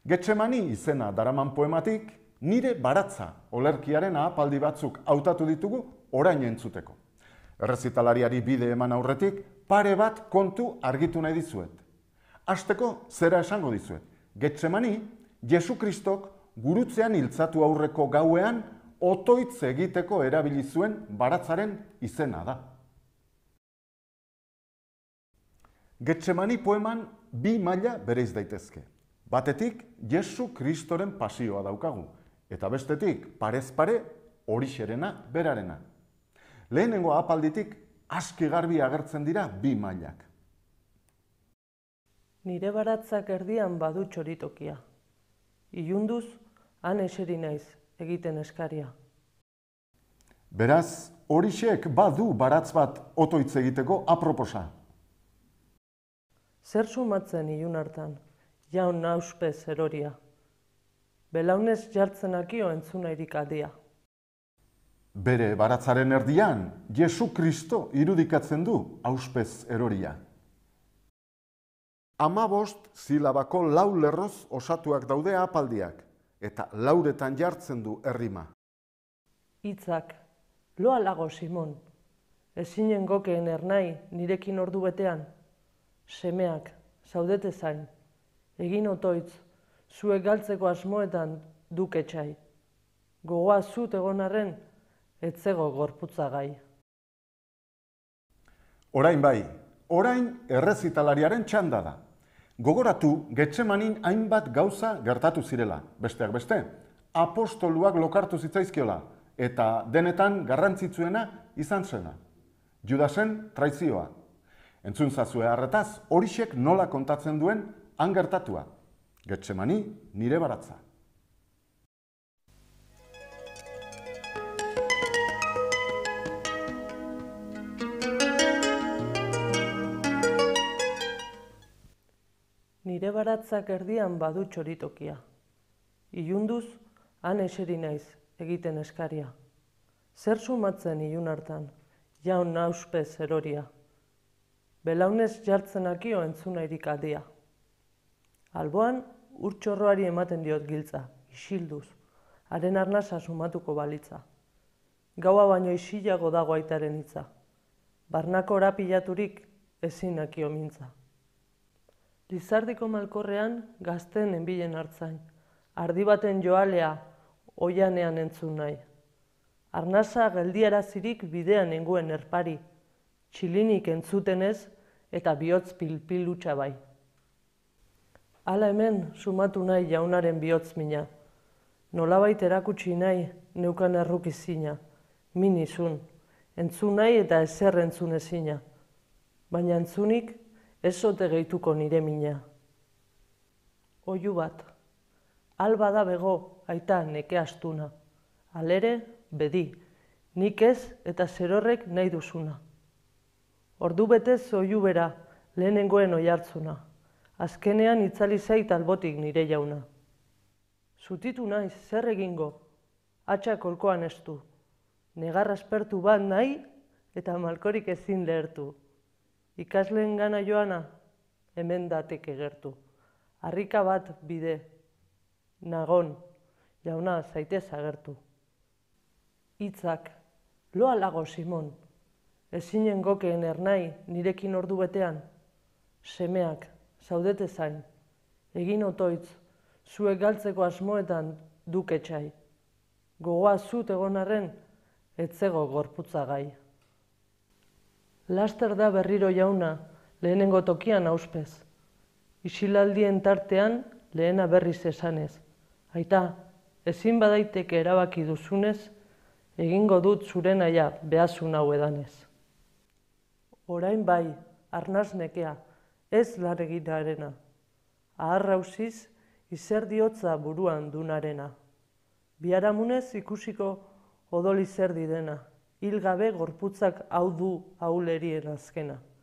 Getsemani izena daraman poematik, nire baratza olerkiaren ahapaldi batzuk hautatu ditugu orain entzuteko. Errezitalariari bide eman aurretik, pare bat kontu argitu nahi dizuet. Hasteko zera esango dizuet. Getsemani, Jesu Kristok gurutzean hiltzatu aurreko gauean otoitz egiteko erabili zuen baratzaren izena da. Getsemani poeman bi maila bereiz daitezke. Batetik, Jesu Kristoren pasioa daukagu, eta bestetik, parez pare, horixerena berarena. Lehenengo ahapalditik aski garbi agertzen dira bi mailak. Nire baratzak erdian badu txoritokia. Ilunduz, han eseri naiz egiten eskaria. Beraz, horixek badu baratz bat otoitz egiteko aproposa. Zer sumatzen ilun hartan, jaun nauspez eroria. Belaunez jartzenakio entzunairik aldia. Bere baratzaren erdian, Jesu Kristo irudikatzen du auspez eroria. 15 silabako 4 lerroz osatuak daude ahapaldiak, eta 4etan jartzen du errima. Hitzak, loa lago Simon, ezinen gokeen ernai nirekin ordu betean, semeak, zaudete zain, egin otoitz, zuek galtzeko asmoetan duk etxai. Gogoa zut egon arren, etzego gorputza gai. Orain bai, orain errezitalariaren txanda da. Gogoratu, Getsemanin hainbat gauza gertatu zirela, besteak beste. Apostoluak lokartu zitzaizkiola, eta denetan garrantzitsuena izan zena. Judasen traizioa. Entzun zazue harretaz, horixek nola kontatzen duen han gertatua. Getsemani, nire baratza. Nire baratzak erdian badu txoritokia. Ilunduz, han eseri naiz egiten eskaria. Zer sumatzen ilun hartan, jaun nauspez eroria. Belaunez jartzenakio entzunairik aldia. Alboan, urtxorroari ematen diot giltza, isilduz, haren arnasa sumatuko balitza. Gaua baino isilago dago aitaren hitza. Barnako orapilaturik ezin nakio mintza. Lizardiko malkorrean gazten enbilen hartzain, ardi baten joalea oianean entzun nahi. Arnasa geldiarazirik bidean nengoen erpari, txilinik entzutenez eta bihotz pilpil hutsa bai. Hala hemen sumatu nahi jaunaren bihotz mina, nolabait erakutsi nahi neukan errukizina, min izun, entzun nahi eta ezer entzun ezina, baina entzunik ez ote gehituko nire mina. Oihu bat, alba da bego aita neke astuna, alere bedi, nik ez eta zerorrek nahi duzuna. Ordu betez oihu bera lehenengoen oihartzuna, azkenean itzali zait albotik nire jauna. Zutitu naiz, zer egingo, hatxa kolkoan estu, negar aspertu bat nahi eta malkorik ezin lehertu. Ikasleen gana joana, hemen datek egertu. Harrika bat bide, nagon, jauna zaitez agertu. Hitzak, loa lago Simon, ezinen gokeen ernai nirekin ordu betean, semeak, zaudete zain, egin otoitz, zuek galtzeko asmoetan duk etxai. Gogoa zut egon arren, etzego gorputza gai. Laster da berriro jauna, lehenengo tokian auspez. Isilaldien tartean lehena berriz esanez. Aita, ezin badaiteke erabaki duzunez, egingo dut zure naia behazun hau edanez. Orain bai, arnaz nekea, ez larreginarena. Aharrauziz, izer diotza buruan dunarena. Biharamunez ikusiko odol izerdi dena. Hil gabe gorputzak hau du ahulerien azkena.